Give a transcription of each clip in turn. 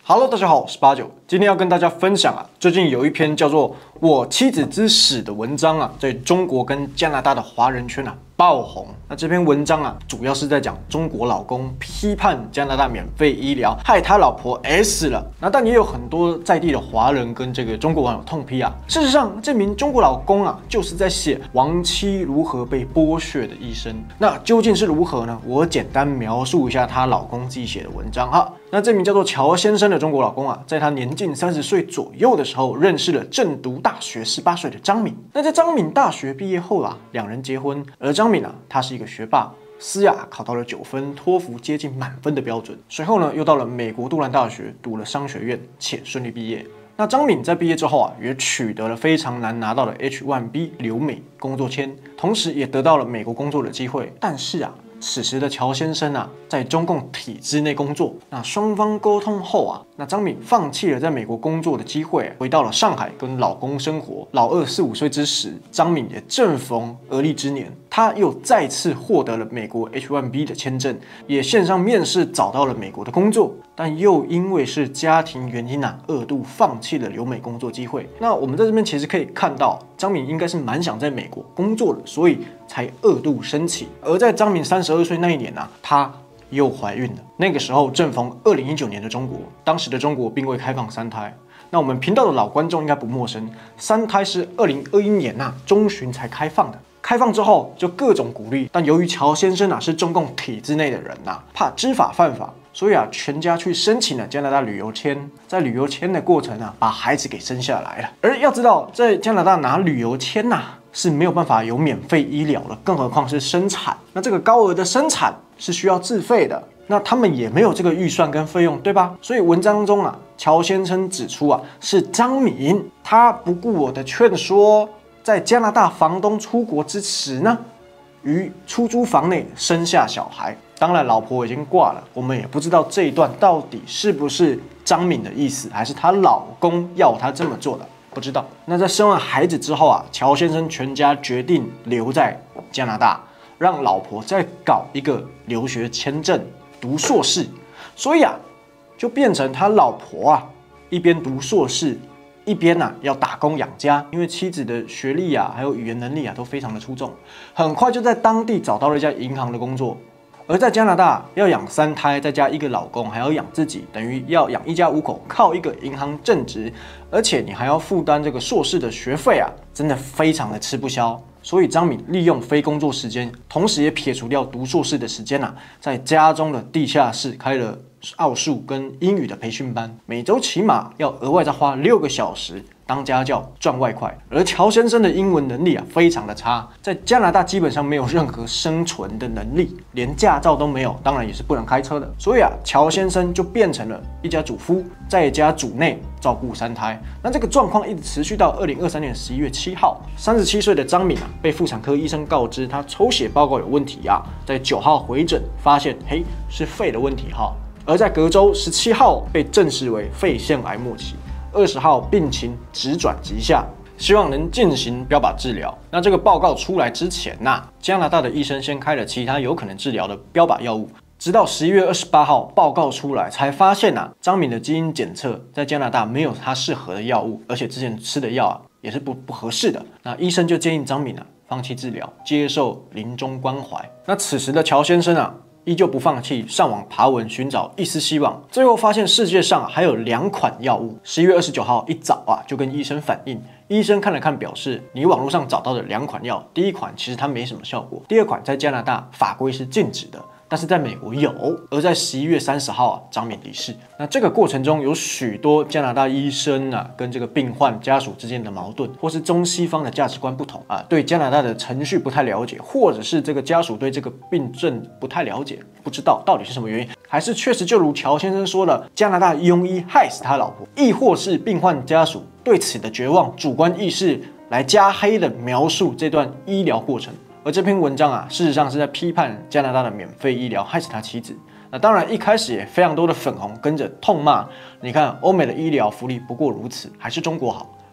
Hello， 大家好，我是八九，今天要跟大家分享最近有一篇叫做《我妻子之死》的文章在中国跟加拿大的华人圈爆红。那这篇文章主要是在讲中国老公批判加拿大免费医疗，害他老婆死了。那但也有很多在地的华人跟这个中国网友痛批事实上，这名中国老公就是在写亡妻如何被剥削的一生。那究竟是如何呢？我简单描述一下她老公自己写的文章那这名叫做乔先生的中国老公在他年近30岁左右的时候，认识了正读大学18岁的张敏。那在张敏大学毕业后两人结婚。而张敏他是一个学霸，思雅考到了9分，托福接近满分的标准。随后呢，又到了美国杜兰大学读了商学院，且顺利毕业。那张敏在毕业之后也取得了非常难拿到的 H1B 留美工作签，同时也得到了美国工作的机会。但是此时的乔先生在中共体制内工作，那双方沟通后那张敏放弃了在美国工作的机会，回到了上海跟老公生活。老二4、5岁之时，张敏也正逢而立之年，她又再次获得了美国 H1B 的签证，也线上面试找到了美国的工作，但又因为是家庭原因2度放弃了留美工作机会。那我们在这边其实可以看到，张敏应该是蛮想在美国工作的，所以才2度申请。而在张敏32岁那一年她又怀孕了。那个时候正逢2019年的中国，当时的中国并未开放3胎。那我们频道的老观众应该不陌生，3胎是2021年中旬才开放的。开放之后就各种鼓励，但由于乔先生是中共体制内的人怕知法犯法，所以全家去申请了加拿大旅游签。在旅游签的过程把孩子给生下来了。而要知道，在加拿大拿旅游签是没有办法有免费医疗的，更何况是生产。那这个高额的生产是需要自费的，那他们也没有这个预算跟费用，对吧？所以文章中乔先生指出是张敏他不顾我的劝说，在加拿大房东出国之时于出租房内生下小孩。当然老婆已经挂了，我们也不知道这一段到底是不是张敏的意思，还是她老公要她这么做的，不知道。那在生完孩子之后乔先生全家决定留在加拿大，让老婆再搞一个留学签证读硕士。所以就变成他老婆一边读硕士，一边要打工养家。因为妻子的学历还有语言能力都非常的出众，很快就在当地找到了一家银行的工作。而在加拿大要养3胎，再加1个老公，还要养自己，等于要养一家5口，靠一个银行正职，而且你还要负担这个硕士的学费真的非常的吃不消。所以张敏利用非工作时间，同时也撇除掉读硕士的时间在家中的地下室开了奥数跟英语的培训班，每周起码要额外再花6个小时当家教赚外快。而乔先生的英文能力非常的差，在加拿大基本上没有任何生存的能力，连驾照都没有，当然也是不能开车的。所以乔先生就变成了一家主夫，在家主内照顾3胎。那这个状况一直持续到2023年11月7号，37岁的张敏被妇产科医生告知她抽血报告有问题在9号回诊发现是肺的问题而在隔周17号被证实为肺腺癌末期，20号病情直转急下，希望能进行标靶治疗。那这个报告出来之前加拿大的医生先开了其他有可能治疗的标靶药物，直到11月28号报告出来才发现张敏的基因检测在加拿大没有她适合的药物，而且之前吃的药也是不合适的。那医生就建议张敏放弃治疗，接受临终关怀。那此时的乔先生依旧不放弃，上网爬文寻找一丝希望，最后发现世界上还有2款药物。11月29号一早就跟医生反映，医生看了看表示，你网络上找到的2款药，第一款其实它没什么效果，第2款在加拿大法规是禁止的，但是在美国有。而在11月30号张敏离世。那这个过程中有许多加拿大医生跟这个病患家属之间的矛盾，或是中西方的价值观不同对加拿大的程序不太了解，或者是这个家属对这个病症不太了解，不知道到底是什么原因，还是确实就如乔先生说的，加拿大庸医害死他老婆，亦或是病患家属对此的绝望主观意识来加黑的描述这段医疗过程。而这篇文章事实上是在批判加拿大的免费医疗害死他妻子。那当然一开始也非常多的粉红跟着痛骂，你看欧美的医疗福利不过如此，还是中国好。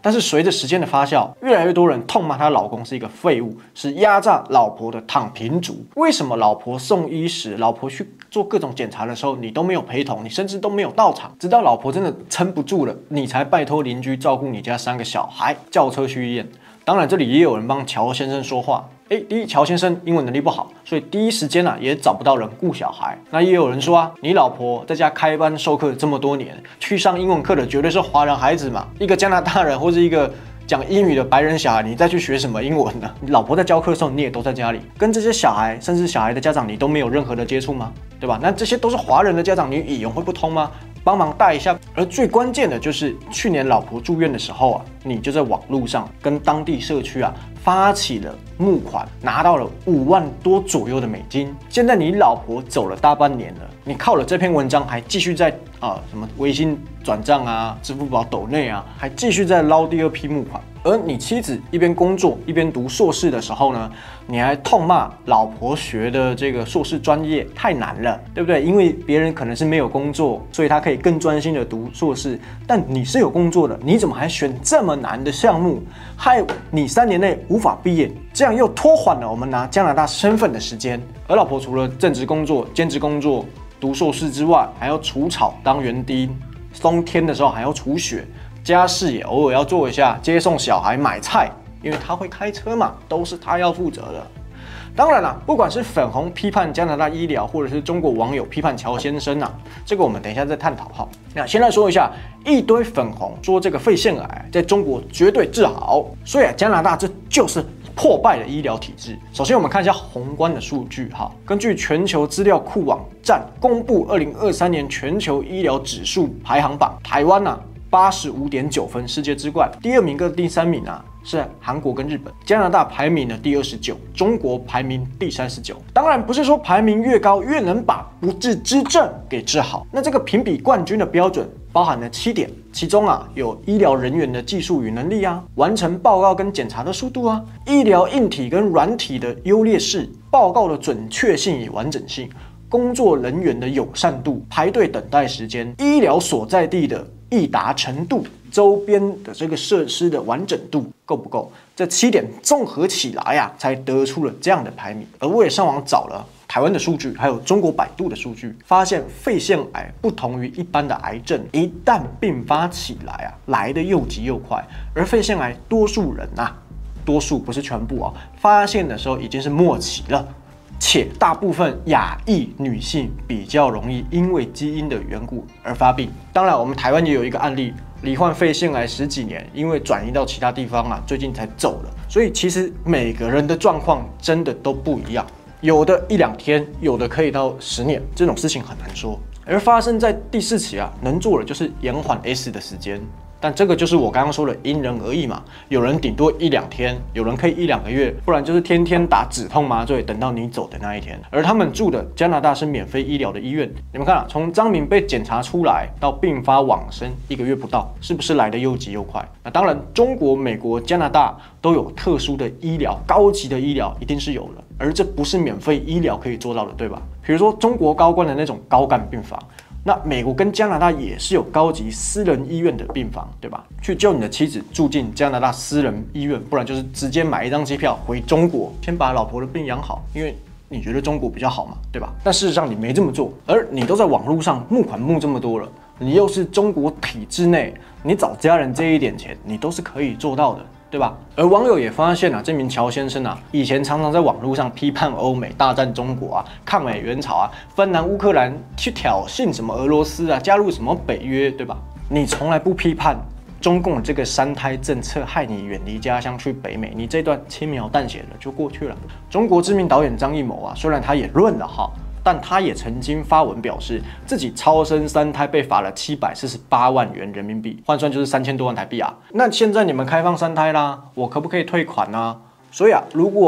但是随着时间的发酵，越来越多人痛骂她老公是一个废物，是压榨老婆的躺平族。为什么老婆送医时，老婆去做各种检查的时候，你都没有陪同，你甚至都没有到场，直到老婆真的撑不住了，你才拜托邻居照顾你家3个小孩，叫车去医院。当然，这里也有人帮乔先生说话。第一，乔先生英文能力不好，所以第一时间也找不到人顾小孩。那也有人说你老婆在家开班授课这么多年，去上英文课的绝对是华人孩子嘛，一个加拿大人或是一个讲英语的白人小孩，你再去学什么英文呢？你老婆在教课的时候，你也都在家里，跟这些小孩甚至小孩的家长，你都没有任何的接触吗？对吧？那这些都是华人的家长，你语言会不通吗？帮忙带一下。而最关键的就是去年老婆住院的时候你就在网络上跟当地社区发起了募款，拿到了5万多左右的美金。现在你老婆走了大半年了，你靠了这篇文章还继续在什么微信转账支付宝抖内还继续在捞第2批募款。而你妻子一边工作一边读硕士的时候呢，你还痛骂老婆学的这个硕士专业太难了，对不对？因为别人可能是没有工作，所以他可以更专心的读硕士，但你是有工作的，你怎么还选这么难的项目，害你3年内无法毕业，这样又拖缓了我们拿加拿大身份的时间。而老婆除了正职工作、兼职工作、读硕士之外，还要除草当园丁，冬天的时候还要除雪，家事也偶尔要做一下，接送小孩、买菜，因为他会开车嘛，都是他要负责的。当然啦，不管是粉红批判加拿大医疗，或者是中国网友批判乔先生这个我们等一下再探讨哈。那先来说一下，一堆粉红说这个肺腺癌在中国绝对治好，所以加拿大这就是破败的医疗体制。首先我们看一下宏观的数据哈，根据全球资料库网站公布2023年全球医疗指数排行榜，台湾85.9分，世界之冠。第2名跟第3名是韩国跟日本，加拿大排名第29，中国排名第39。当然不是说排名越高越能把不治之症给治好。那这个评比冠军的标准包含了7点，其中有医疗人员的技术与能力完成报告跟检查的速度医疗硬体跟软体的优劣势，报告的准确性与完整性，工作人员的友善度，排队等待时间，医疗所在地的易达程度，周边的这个设施的完整度够不够？这7点综合起来才得出了这样的排名。而我也上网找了台湾的数据，还有中国百度的数据，发现肺腺癌不同于一般的癌症，一旦并发起来来得又急又快。而肺腺癌多数人多数不是全部发现的时候已经是末期了。且大部分亚裔女性比较容易因为基因的缘故而发病。当然，我们台湾也有一个案例，罹患肺腺癌10几年，因为转移到其他地方最近才走了。所以其实每个人的状况真的都不一样，有的1、2天，有的可以到10年，这种事情很难说。而发生在第4期能做的就是延缓 S 的时间。但这个就是我刚刚说的因人而异嘛，有人顶多1、2天，有人可以1、2个月，不然就是天天打止痛麻醉，等到你走的那一天。而他们住的加拿大是免费医疗的医院，你们看从张明被检查出来到并发往生1个月不到，是不是来得又急又快？那当然，中国、美国、加拿大都有特殊的医疗，高级的医疗一定是有的，而这不是免费医疗可以做到的，对吧？比如说中国高官的那种高干病房。那美国跟加拿大也是有高级私人医院的病房，对吧？去救你的妻子住进加拿大私人医院，不然就是直接买1张机票回中国，先把老婆的病养好，因为你觉得中国比较好嘛，对吧？但事实上你没这么做，而你都在网络上募款募这么多了，你又是中国体制内，你找家人借一点钱，你都是可以做到的。对吧？而网友也发现这名乔先生以前常常在网络上批判欧美大战中国抗美援朝芬兰、乌克兰去挑衅什么俄罗斯加入什么北约，对吧？你从来不批判中共这个3胎政策害你远离家乡去北美，你这段轻描淡写的就过去了。中国知名导演张艺谋虽然他也论了但他也曾经发文表示，自己超生3胎被罚了748万元人民币，换算就是3000多万台币那现在你们开放3胎啦，我可不可以退款呢？所以如果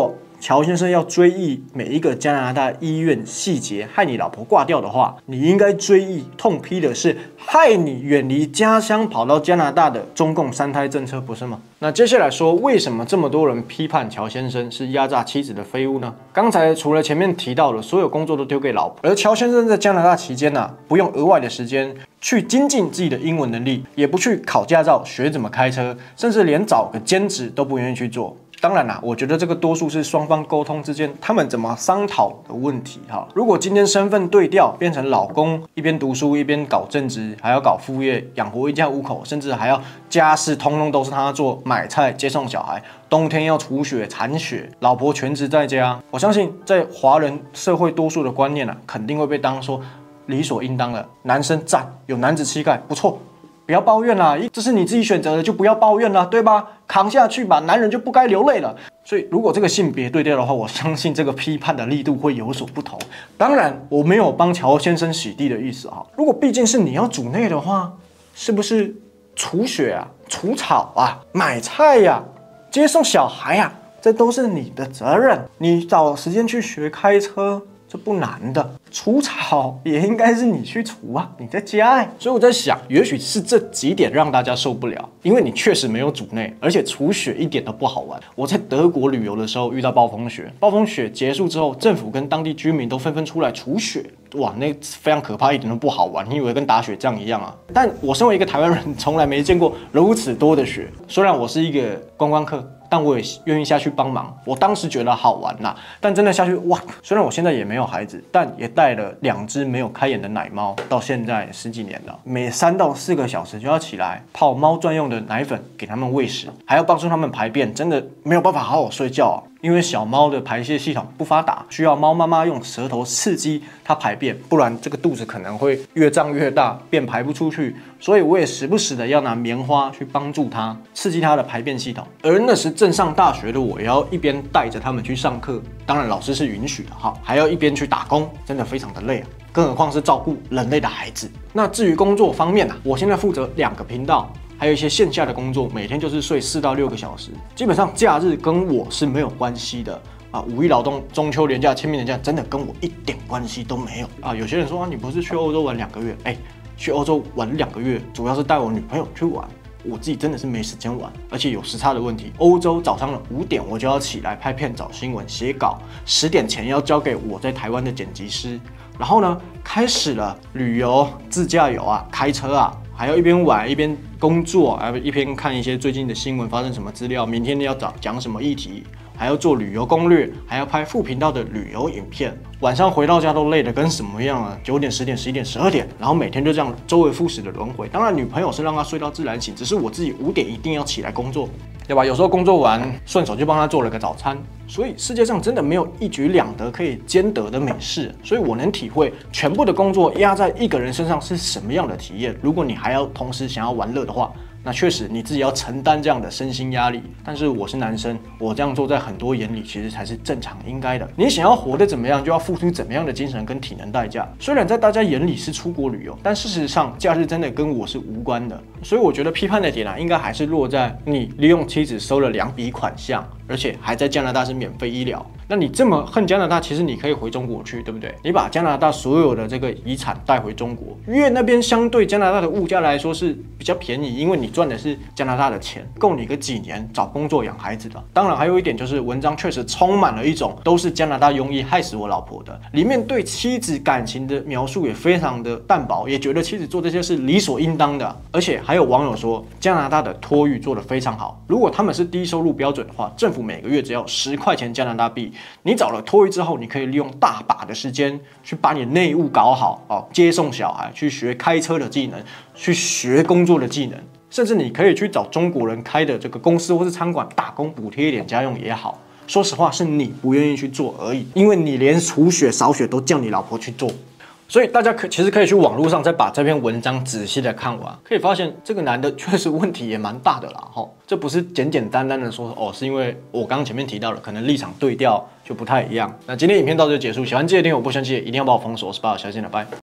乔先生要追忆每一个加拿大医院细节，害你老婆挂掉的话，你应该追忆痛批的是害你远离家乡跑到加拿大的中共3胎政策，不是吗？那接下来说，为什么这么多人批判乔先生是压榨妻子的废物呢？刚才除了前面提到的所有工作都丢给老婆，而乔先生在加拿大期间不用额外的时间去精进自己的英文能力，也不去考驾照学怎么开车，甚至连找个兼职都不愿意去做。当然啦，我觉得这个多数是双方沟通之间他们怎么商讨的问题哈。如果今天身份对调，变成老公一边读书一边搞正职，还要搞副业养活一家5口，甚至还要家事通通都是他做，买菜接送小孩，冬天要除雪铲雪，老婆全职在家，我相信在华人社会多数的观念肯定会被当说理所应当的，男生赞，有男子气概，不错。不要抱怨啦，这是你自己选择的，就不要抱怨啦，对吧？扛下去吧，男人就不该流泪了。所以，如果这个性别对调的话，我相信这个批判的力度会有所不同。当然，我没有帮乔先生洗地的意思哈。如果毕竟是你要主内的话，是不是除雪除草买菜接送小孩这都是你的责任。你找时间去学开车，这不难的。除草也应该是你去除你在家所以我在想，也许是这几点让大家受不了，因为你确实没有主内，而且除雪一点都不好玩。我在德国旅游的时候遇到暴风雪，暴风雪结束之后，政府跟当地居民都纷纷出来除雪，哇，那非常可怕，一点都不好玩。你以为跟打雪仗一样但我身为一个台湾人，从来没见过如此多的雪。虽然我是一个观光客，但我也愿意下去帮忙。我当时觉得好玩但真的下去哇！虽然我现在也没有孩子，但也带了2只没有开眼的奶猫，到现在10几年了。每3到4个小时就要起来泡猫专用的奶粉给它们喂食，还要帮助它们排便，真的没有办法好好睡觉因为小猫的排泄系统不发达，需要猫妈妈用舌头刺激它排便，不然这个肚子可能会越胀越大，便排不出去。所以我也时不时的要拿棉花去帮助它，刺激它的排便系统。而那时正上大学的我，也要一边带着他们去上课，当然老师是允许的还要一边去打工，真的非常的累更何况是照顾人类的孩子。那至于工作方面我现在负责2个频道。还有一些线下的工作，每天就是睡4到6个小时，基本上假日跟我是没有关系的5一劳动、中秋连假、清明连假，真的跟我一点关系都没有有些人说你不是去欧洲玩2个月？去欧洲玩2个月，主要是带我女朋友去玩，我自己真的是没时间玩，而且有时差的问题。欧洲早上的5点我就要起来拍片、找新闻、写稿，10点前要交给我在台湾的剪辑师，然后呢，开始了旅游、自驾游开车还要一边玩一边工作，一边看一些最近的新闻发生什么资料，明天要讲什么议题，还要做旅游攻略，还要拍副频道的旅游影片。晚上回到家都累得跟什么样9点、10点、11点、12点，然后每天就这样周而复始的轮回。当然，女朋友是让她睡到自然醒，只是我自己5点一定要起来工作，对吧？有时候工作完顺手就帮她做了个早餐。所以世界上真的没有一举两得可以兼得的美事，所以我能体会全部的工作压在一个人身上是什么样的体验。如果你还要同时想要玩乐的话，那确实你自己要承担这样的身心压力。但是我是男生，我这样做在很多眼里其实才是正常应该的。你想要活得怎么样，就要付出怎么样的精神跟体能代价。虽然在大家眼里是出国旅游，但事实上假日真的跟我是无关的。所以我觉得批判的点应该还是落在你利用妻子收了2笔款项，而且还在加拿大是免费医疗。那你这么恨加拿大，其实你可以回中国去，对不对？你把加拿大所有的这个遗产带回中国，因为那边相对加拿大的物价来说是比较便宜，因为你赚的是加拿大的钱，够你个几年找工作养孩子的。当然还有一点就是文章确实充满了一种都是加拿大庸医害死我老婆的，里面对妻子感情的描述也非常的淡薄，也觉得妻子做这些是理所应当的。而且还有网友说加拿大的托育做得非常好，如果他们是低收入标准的话，政府每个月只要10块钱加拿大币，你找了托育之后，你可以利用大把的时间去把你内务搞好接送小孩，去学开车的技能，去学工作的技能，甚至你可以去找中国人开的这个公司或是餐馆打工，补贴一点家用也好。说实话，是你不愿意去做而已，因为你连除雪扫雪都叫你老婆去做。所以大家其实可以去网络上再把这篇文章仔细的看完，可以发现这个男的确实问题也蛮大的啦这不是简简单单的说是因为我刚刚前面提到了，可能立场对调就不太一样。那今天影片到这就结束，喜欢这些听我不生气，一定要把我封锁。我是巴尔，下次见了，拜。